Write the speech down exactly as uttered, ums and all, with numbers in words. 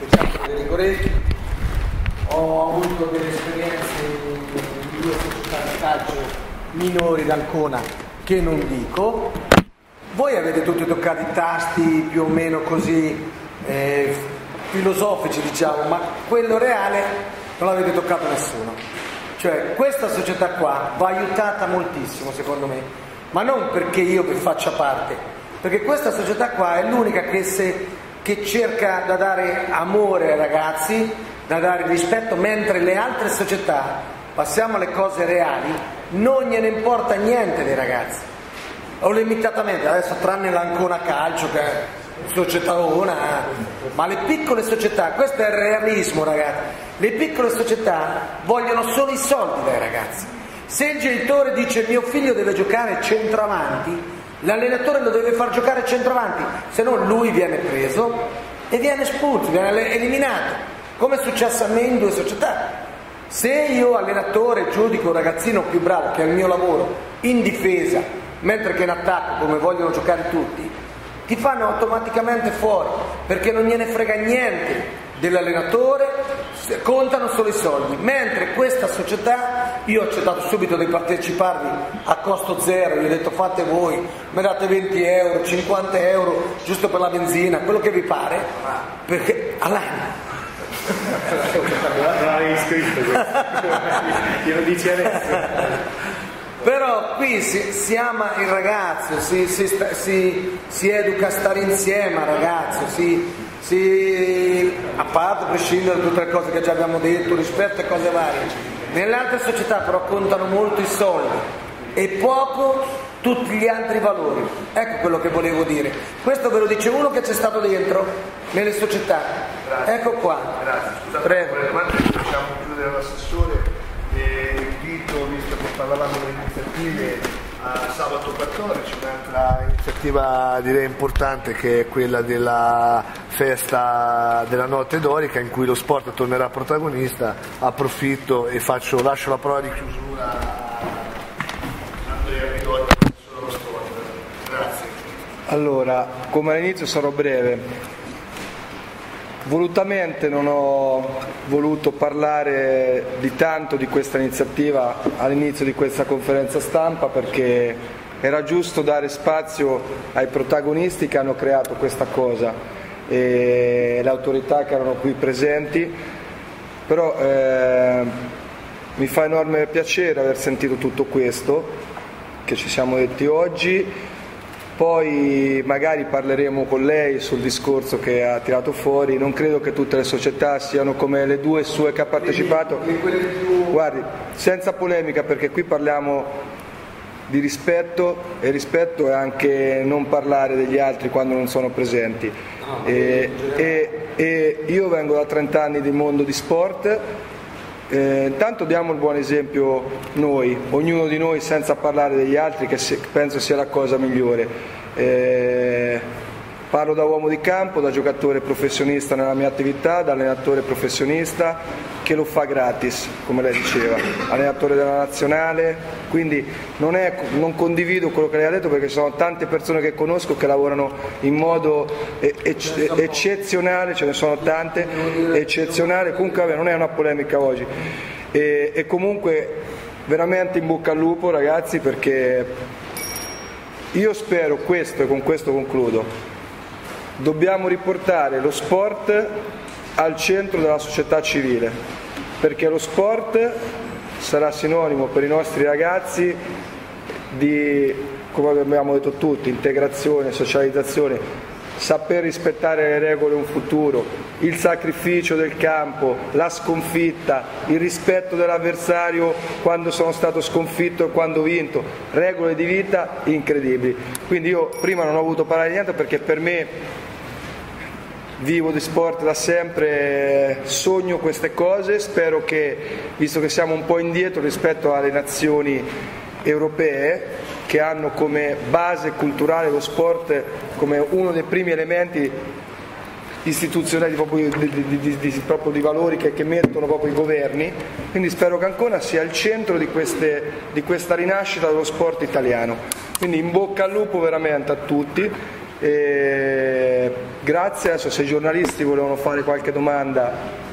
ciao Federico Recchi, ho avuto delle esperienze in due società di calcio minori d'Ancona che non dico. Voi avete tutti toccato i tasti più o meno così eh, filosofici, diciamo, ma quello reale non l'avete toccato nessuno. Cioè questa società qua va aiutata moltissimo secondo me, ma non perché io vi faccia parte, perché questa società qua è l'unica che, se, che cerca da dare amore ai ragazzi, da dare rispetto, mentre le altre società, passiamo alle cose reali, non gliene importa niente dei ragazzi, o limitatamente, adesso tranne l'Ancona Calcio che è società-ona, ma le piccole società, questo è il realismo ragazzi, le piccole società vogliono solo i soldi dai ragazzi. Se il genitore dice mio figlio deve giocare centravanti, l'allenatore lo deve far giocare centravanti, se no lui viene preso e viene espulso, viene eliminato, come è successo a me in due società. Se io allenatore giudico un ragazzino più bravo, che è il mio lavoro, in difesa, mentre che in attacco, come vogliono giocare tutti, ti fanno automaticamente fuori, perché non gliene frega niente dell'allenatore, contano solo i soldi. Mentre questa società, io ho accettato subito di parteciparvi a costo zero, gli ho detto fate voi, mi date venti euro, cinquanta euro giusto per la benzina, quello che vi pare, perché all'anno. Non l'avevi scritto questo, glielo dici adesso. Però qui si, si ama il ragazzo, si, si, si, si educa a stare insieme al ragazzo, si, si, a parte a prescindere da tutte le cose che già abbiamo detto, rispetto a cose varie. Nelle altre società però contano molto i soldi e poco tutti gli altri valori. Ecco quello che volevo dire. Questo ve lo dice uno che c'è stato dentro nelle società. Grazie. Ecco qua. Grazie. Scusate, prego. Le domande che facciamo chiudere all'assessore. E invito, visto che parlavamo delle iniziative, a sabato quattordici un'altra iniziativa direi importante, che è quella della festa della notte dorica, in cui lo sport tornerà protagonista. Approfitto e faccio, lascio la parola di chiusura a Andrea Ridotti, lo sport. Grazie. Allora, come all'inizio sarò breve. Volutamente non ho voluto parlare di tanto di questa iniziativa all'inizio di questa conferenza stampa, perché era giusto dare spazio ai protagonisti che hanno creato questa cosa e le autorità che erano qui presenti, però eh, mi fa enorme piacere aver sentito tutto questo che ci siamo detti oggi. Poi magari parleremo con lei sul discorso che ha tirato fuori. Non credo che tutte le società siano come le due sue che ha partecipato. Guardi, senza polemica, perché qui parliamo di rispetto, e rispetto è anche non parlare degli altri quando non sono presenti. E, e, e io vengo da trenta anni di mondo di sport. Eh, intanto diamo il buon esempio noi, ognuno di noi, senza parlare degli altri, che se, penso sia la cosa migliore. Eh, parlo da uomo di campo, da giocatore professionista nella mia attività, da allenatore professionista che lo fa gratis, come lei diceva, allenatore della nazionale, quindi non, è, non condivido quello che lei ha detto, perché ci sono tante persone che conosco che lavorano in modo ecce, eccezionale, ce ne sono tante, eccezionale. Comunque vabbè, non è una polemica oggi, e, e comunque veramente in bocca al lupo ragazzi, perché io spero questo, e con questo concludo, dobbiamo riportare lo sport al centro della società civile, perché lo sport sarà sinonimo per i nostri ragazzi di, come abbiamo detto tutti, integrazione, socializzazione, saper rispettare le regole, un futuro, il sacrificio del campo, la sconfitta, il rispetto dell'avversario quando sono stato sconfitto e quando ho vinto, regole di vita incredibili. Quindi io prima non ho voluto parlare di niente, perché per me, vivo di sport da sempre, sogno queste cose. Spero che, visto che siamo un po' indietro rispetto alle nazioni europee, che hanno come base culturale lo sport come uno dei primi elementi istituzionali proprio di, di, di, di, proprio di valori che, che mettono proprio i governi, quindi spero che Ancona sia al centro di, queste, di questa rinascita dello sport italiano. Quindi in bocca al lupo veramente a tutti. E grazie, adesso se i giornalisti volevano fare qualche domanda